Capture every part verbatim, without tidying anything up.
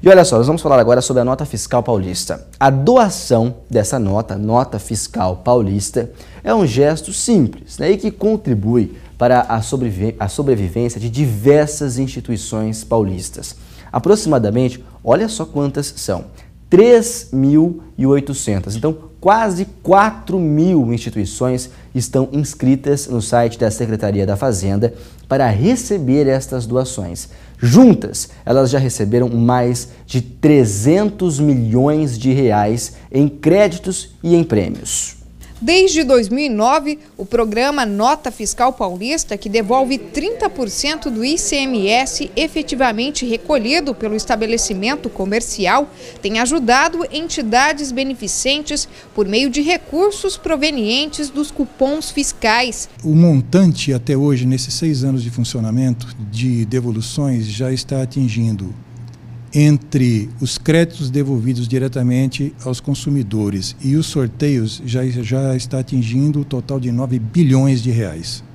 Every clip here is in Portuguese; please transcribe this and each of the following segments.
E olha só, nós vamos falar agora sobre a nota fiscal paulista. A doação dessa nota, nota fiscal paulista, é um gesto simples, né, e que contribui para a, sobrevi a sobrevivência de diversas instituições paulistas. Aproximadamente, olha só quantas são, três mil e oitocentas. Então, quase quatro mil instituições estão inscritas no site da Secretaria da Fazenda para receber estas doações. Juntas, elas já receberam mais de trezentos milhões de reais em créditos e em prêmios. Desde dois mil e nove, o programa Nota Fiscal Paulista, que devolve trinta por cento do I C M S efetivamente recolhido pelo estabelecimento comercial, tem ajudado entidades beneficentes por meio de recursos provenientes dos cupons fiscais. O montante até hoje, nesses seis anos de funcionamento de devoluções, já está atingindo entre os créditos devolvidos diretamente aos consumidores e os sorteios já, já está atingindo o total de nove bilhões de reais.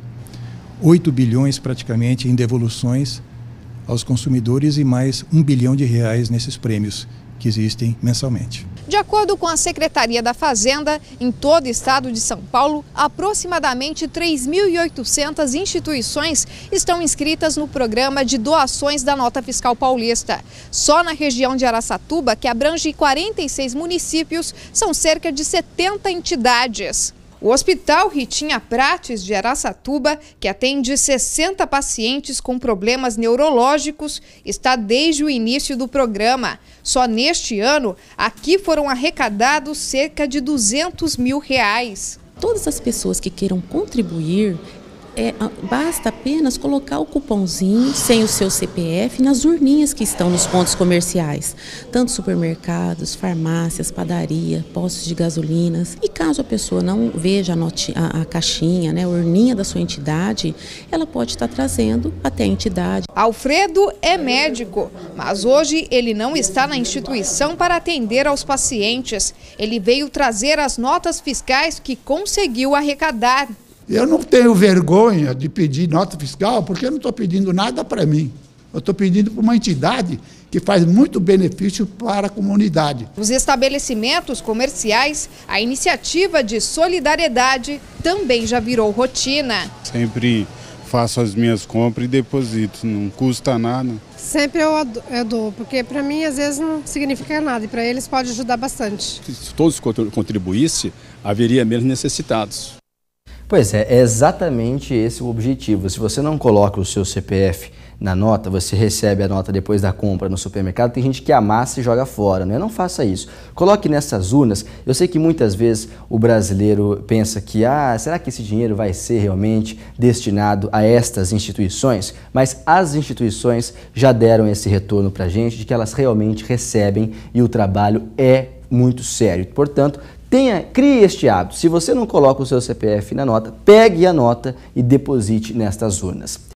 oito bilhões praticamente em devoluções aos consumidores e mais um bilhão de reais nesses prêmios que existem mensalmente. De acordo com a Secretaria da Fazenda, em todo o estado de São Paulo, aproximadamente três mil e oitocentas instituições estão inscritas no programa de doações da Nota Fiscal Paulista. Só na região de Araçatuba, que abrange quarenta e seis municípios, são cerca de setenta entidades. O Hospital Ritinha Prates de Araçatuba, que atende sessenta pacientes com problemas neurológicos, está desde o início do programa. Só neste ano, aqui foram arrecadados cerca de duzentos mil reais. Todas as pessoas que queiram contribuir, É, basta apenas colocar o cupomzinho sem o seu C P F nas urninhas que estão nos pontos comerciais, tanto supermercados, farmácias, padaria, postos de gasolinas. E caso a pessoa não veja a, noti a, a caixinha, né, a urninha da sua entidade, ela pode estar trazendo até a entidade. Alfredo é médico, mas hoje ele não está na instituição para atender aos pacientes. Ele veio trazer as notas fiscais que conseguiu arrecadar. Eu não tenho vergonha de pedir nota fiscal, porque eu não estou pedindo nada para mim. Eu estou pedindo para uma entidade que faz muito benefício para a comunidade. Nos estabelecimentos comerciais, a iniciativa de solidariedade também já virou rotina. Sempre faço as minhas compras e deposito, não custa nada. Sempre eu, eu dou, porque para mim às vezes não significa nada e para eles pode ajudar bastante. Se todos contribuíssem, haveria menos necessitados. Pois é, é exatamente esse o objetivo. Se você não coloca o seu C P F na nota, você recebe a nota depois da compra no supermercado, tem gente que amassa e joga fora, né? Não faça isso. Coloque nessas urnas. Eu sei que muitas vezes o brasileiro pensa que, ah, será que esse dinheiro vai ser realmente destinado a estas instituições? Mas as instituições já deram esse retorno para a gente, de que elas realmente recebem e o trabalho é muito sério. Portanto, Tenha, crie este hábito. Se você não coloca o seu C P F na nota, pegue a nota e deposite nestas urnas.